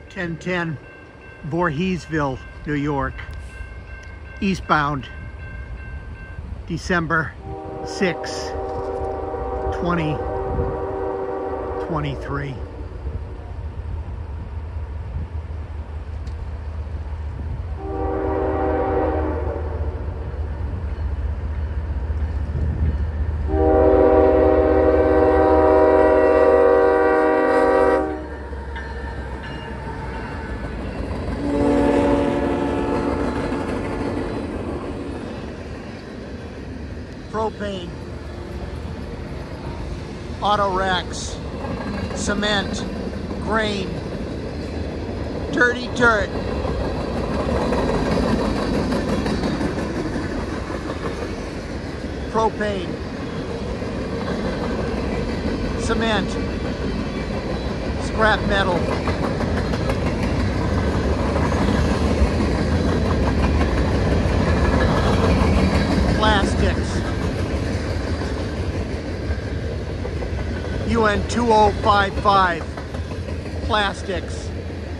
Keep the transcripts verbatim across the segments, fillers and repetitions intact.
ten ten Voorheesville, New York, eastbound, December sixth, twenty twenty-three. Propane, auto racks, cement, grain, dirty dirt, propane, cement, scrap metal, plastics, U N two oh five five, plastics,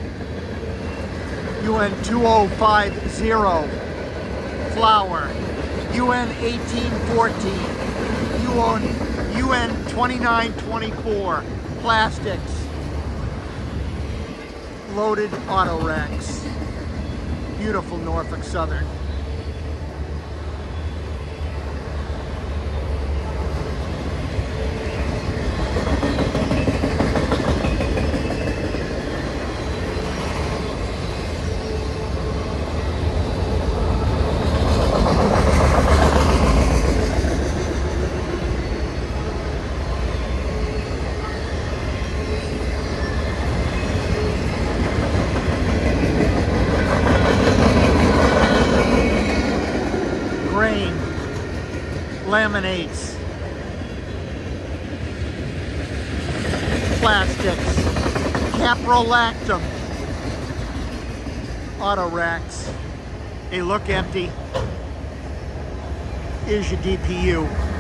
U N two oh five zero, flour, U N eighteen fourteen, U N twenty-nine twenty-four, plastics, loaded auto racks, beautiful Norfolk Southern. Grain, laminates, plastics, caprolactam, auto racks. They look empty. Here's your D P U.